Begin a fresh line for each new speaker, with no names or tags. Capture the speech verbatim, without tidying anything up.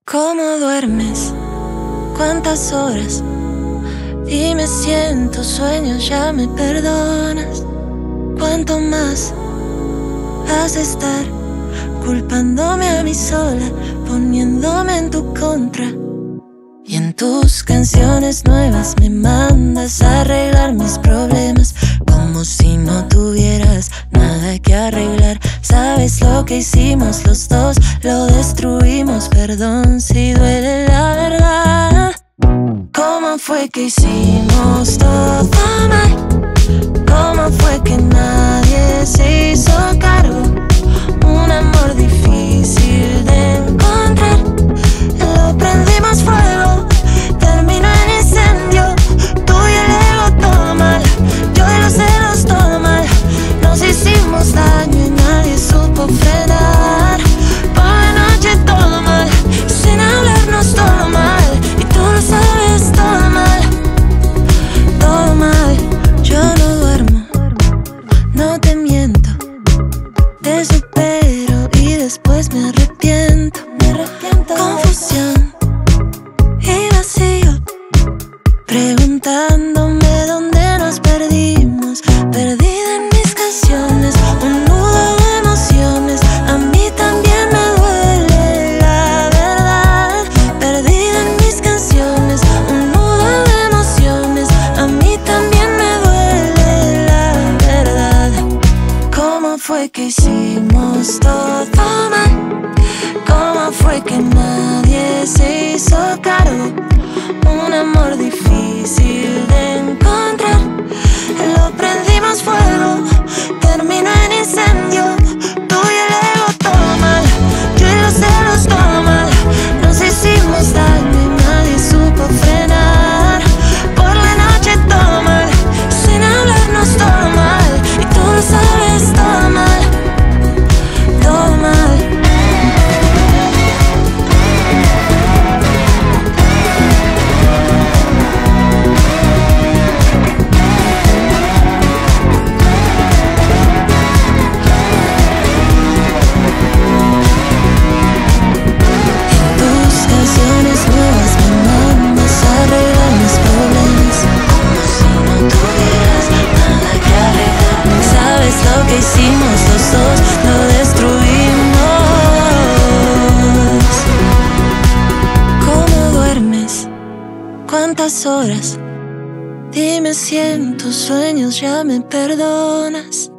¿Cómo duermes? ¿Cuántas horas? Dime si en tus sueños ya me perdonas. ¿Cuánto más vas a estar culpándome a mí sola, poniéndome en tu contra? Y en tus canciones nuevas me mandas a arreglar mis problemas, como si no tuvieras nada que arreglar. Sabes lo que hicimos los dos, lo destruimos. Perdón si duele la verdad. ¿Cómo fue que hicimos todo mal? ¿Cómo fue que nadie se hizo cargo? Un amor difícil de encontrar. Lo prendimos fuego, terminó en incendio. Tú y el ego todo mal, yo y los celos todo mal. Nos hicimos daño y nadie supo frenar. Por la noche todo mal, sin hablarnos todo mal. Y tú lo sabes, todo mal, todo mal. Yo no duermo, no te miento. Te supero y después me arrepiento. Me arrepiento. Confusión y vacío, preguntándome dónde nos perdimos. Perdida en mis canciones, un nudo de emociones. A mí también me duele la verdad. Perdida en mis canciones, un nudo de emociones. A mí también me duele la verdad. ¿Cómo fue que hicimos todo mal? ¿Cómo fue que nadie se hizo cargo? Un amor difícil de encontrar. Lo prendimos fuego, terminó en incendio. Tú y el ego todo mal, yo y los celos todo mal. Nos hicimos daño y nadie supo frenar. Por la noche todo mal, sin hablarnos todo mal. Y tú lo sabes, todo mal, todo mal. Lo que hicimos los dos, lo destruimos. ¿Cómo duermes? ¿Cuántas horas? Dime si en tus sueños ya me perdonas.